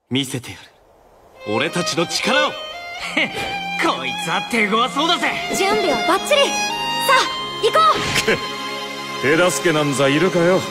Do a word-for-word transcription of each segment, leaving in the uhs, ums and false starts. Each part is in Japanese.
見せてやる俺たちの力を。 へっ、こいつは手強そうだぜ。 準備はバッチリ。さあ行こう手助けなんざいるかよ。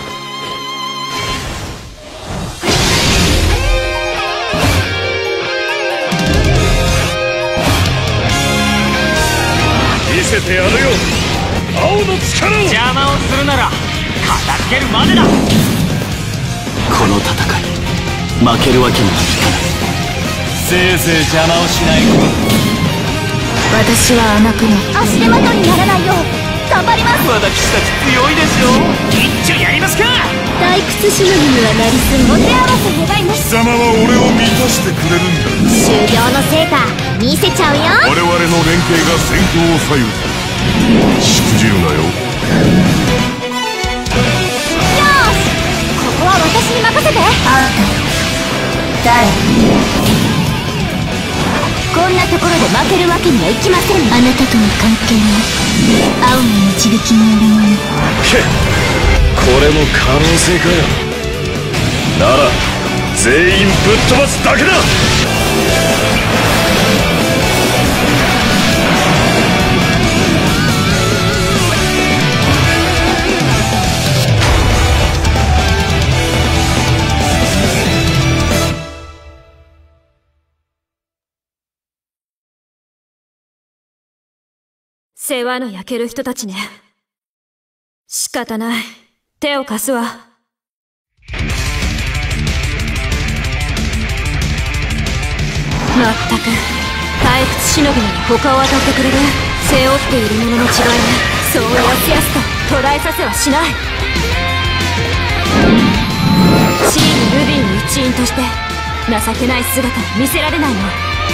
見せてやるよ青の力を。 邪魔をするなら片付けるまでだ。 この戦い負けるわけにはいかない。せいぜい邪魔をしないこと。 私は甘くも足手まといにならないよう頑張ります。 私たち強いでしょ。 一丁やりますか。 退屈しのぎにはなりすぎ。お手合わせ願います。 貴様は俺を満たしてくれるんだ。 修行の成果見せちゃうよ。 我々の連携が戦況を左右する。しくじるなよ。 よし、ここは私に任せて。あんた誰？こんなところで負けるわけにはいきません。あなたとの関係は青の導きによるもの。 けっ、これも可能性かよ。なら全員ぶっ飛ばすだけだ。 世話の焼ける人たちね。仕方ない。手を貸すわ。まったく退屈しのぎに他を当たってくれる。背負っているものの違いね。そうやすやすと捉えさせはしない。チームルビーの一員として情けない姿を見せられないの。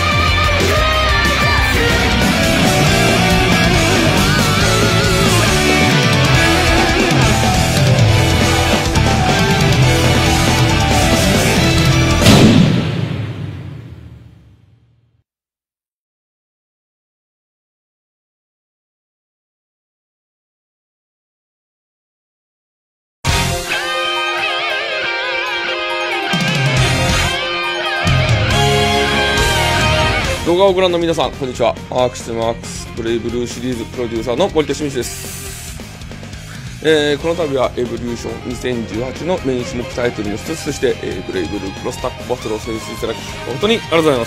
動画をご覧の皆さん、こんにちは。アークシスマークスブレイブルーシリーズプロデューサーの森田清水です。えー、この度はエボリューションにせんじゅうはちのメイン種目タイトルの一つとして、えー、ブレイブルークロスタックバトルを選出いただき本当にありがとうございます。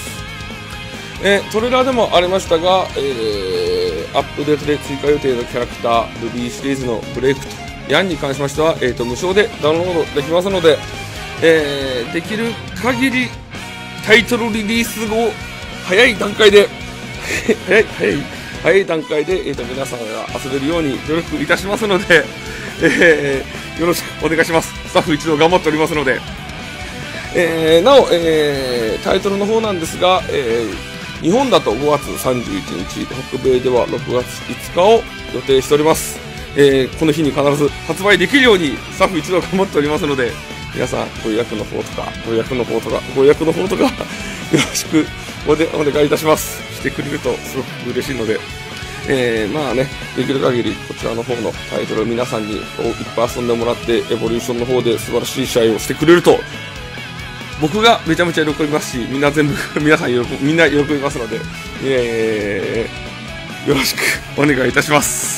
えー、トレーラーでもありましたが、えー、アップデートで追加予定のキャラクタールビーシリーズのブレイクとヤンに関しましては、えー、と無償でダウンロードできますので、えー、できる限りタイトルリリース後早い段階で早い早い早い段階で、えー、と皆さんが遊べるように努力いたしますので、えー、よろしくお願いします。スタッフ一同頑張っておりますので、えー、なお、えー、タイトルの方なんですが、えー、日本だとごがつさんじゅういちにち、北米ではろくがついつかを予定しております。えー、この日に必ず発売できるようにスタッフ一同頑張っておりますので、皆さんご予約の方とかご予約の方とかご予約の方とかよろしくおでお願いいたします。してくれるとすごく嬉しいので、えー、まあね、できる限りこちらの方のタイトルを皆さんにいっぱい遊んでもらって、エボリューションの方で素晴らしい試合をしてくれると僕がめちゃめちゃ喜びますし、みんな全部皆さん喜みんな喜びますので、えー、よろしくお願いいたします。